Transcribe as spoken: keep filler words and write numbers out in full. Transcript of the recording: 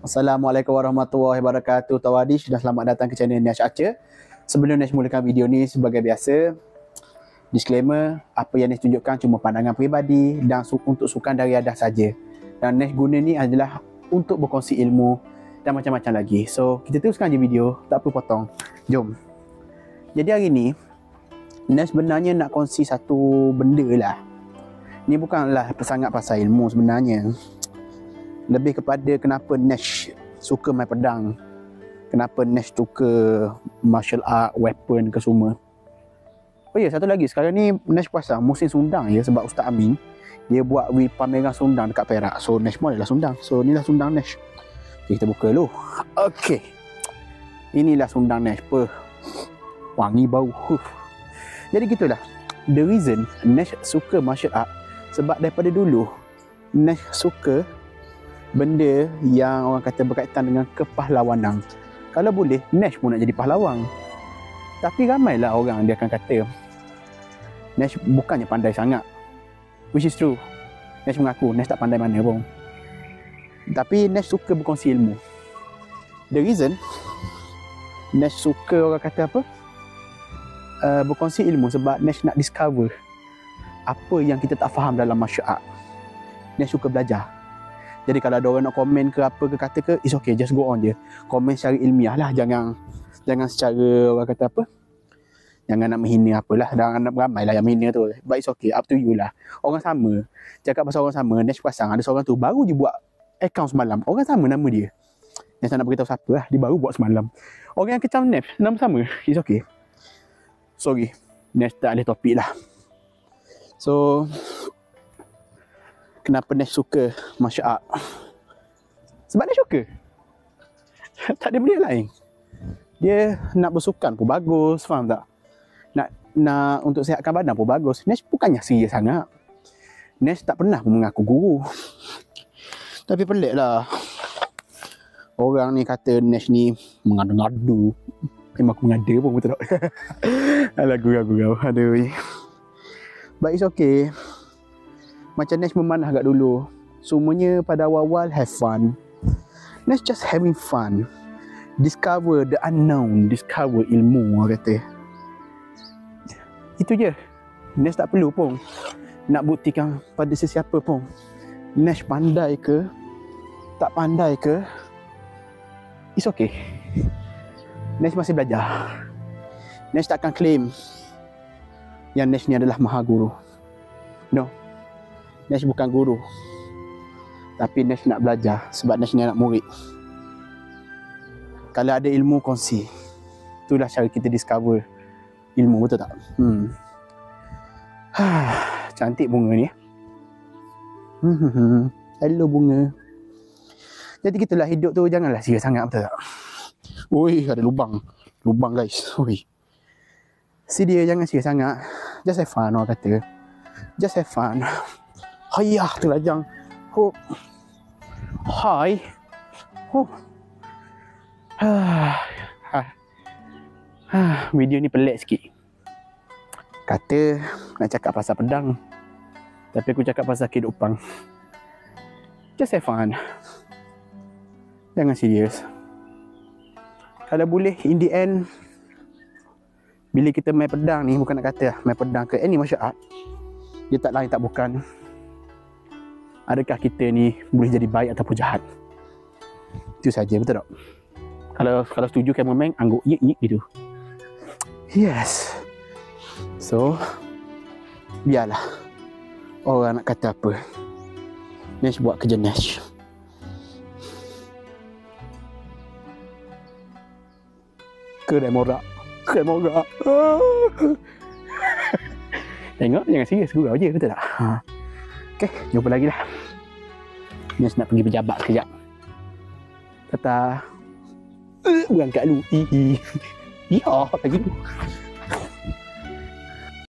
Assalamualaikum warahmatullahi wabarakatuh. Tawadish dan selamat datang ke channel Nash Archer. Sebelum Nash mulakan video ni, sebagai biasa, disclaimer, apa yang Nash tunjukkan cuma pandangan peribadi dan su untuk sukan dari adah saja. Dan Nash guna ni adalah untuk berkongsi ilmu dan macam-macam lagi. So, kita teruskan je video, tak perlu potong. Jom. Jadi hari ni, Nash sebenarnya nak kongsi satu benda lah. Ni bukanlah sangat pasal ilmu sebenarnya. Lebih kepada kenapa Nash suka main pedang, kenapa Nash suka martial art, weapon ke semua. Oh ya, satu lagi, sekarang ni Nash pasang musim sundang ya, sebab Ustaz Amin dia buat pameran sundang dekat Perak. So Nash pun adalah sundang. So inilah sundang Nash. Okay, kita buka dulu. Okay, inilah sundang Nash. Puh, wangi bau. Huh. Jadi gitulah, the reason Nash suka martial art, sebab daripada dulu Nash suka benda yang orang kata berkaitan dengan kepahlawanan. Kalau boleh, Nash pun nak jadi pahlawan. Tapi ramailah orang dia akan kata Nash bukannya pandai sangat, which is true. Nash mengaku Nash tak pandai mana pun. Tapi Nash suka berkongsi ilmu. The reason Nash suka orang kata apa, uh, berkongsi ilmu, sebab Nash nak discover apa yang kita tak faham dalam martial art. Nash suka belajar. Jadi kalau ada orang nak komen ke apa ke kata ke, it's okay, just go on je. Komen secara ilmiah lah, jangan jangan secara orang kata apa, jangan nak menghina apalah. Dan ramai lah yang menghina tu, but it's okay, up to you lah. Orang sama, cakap pasal orang sama, Nash pasang ada seorang tu baru je buat account semalam, orang sama nama dia. Nash nak beritahu siapa lah, dia baru buat semalam. Orang yang kecam Nash, nama sama, it's okay. Sorry, Nash tak ada topik lah. So, kenapa Nash suka martial art? Sebab Nash suka. Tak ada benda lain. Dia nak bersukan pun bagus, faham tak? Nak nak untuk sihatkan badan pun bagus. Nash bukannya serius sangat. Nash tak pernah pun mengaku guru. Tapi pelik lah, orang ni kata Nash ni mengadu-ngadu. Memang aku mengada pun, betul tak? Alah, gurau-gurau. Aduh. But it's okay. Macam Nash memanah kat dulu, semuanya pada awal-awal have fun. Nash just having fun. Discover the unknown, discover ilmu, orang kata. Itu je. Nash tak perlu pun nak buktikan pada sesiapa pun. Nash pandai ke, tak pandai ke, it's okay. Nash masih belajar. Nash takkan claim yang Nash ni adalah maha guru. No. Nash bukan guru, tapi Nash nak belajar, sebab Nash ni anak murid. Kalau ada ilmu, kongsi. Itulah cara kita discover ilmu, betul tak? Hmm. Cantik bunga ni. Hmm. Hello bunga. Jadi gitulah hidup tu, janganlah serius sangat, betul tak? Ui, ada lubang. Lubang guys. Ui. Si dia jangan serius sangat. Just have fun, orang kata. Just have fun. Hayah terlajang. Huh. Hai. Huh. Ha. Ha. Video ni pelik sikit. Kata nak cakap pasal pedang, tapi aku cakap pasal kehidupan. Just have fun. Jangan serius. Kalau boleh, in the end, bila kita main pedang ni, bukan nak kata main pedang ke any martial art, dia tak lain tak bukan, adakah kita ni boleh jadi baik ataupun jahat? Itu saja, betul tak? Kalau kalau setuju cameraman, angguk yik-yik gitu. Yes. So, biarlah orang nak kata apa. Nash buat kerja Nash. Kedai morak. Kedai morak. Tengok, jangan serius, gurau je, betul tak? Ha. Okay, jumpa lagi lah. Nash nak pergi berjabat sekejap. Tata. Uh, berangkat dulu. Hihi. Ya, lagi dulu.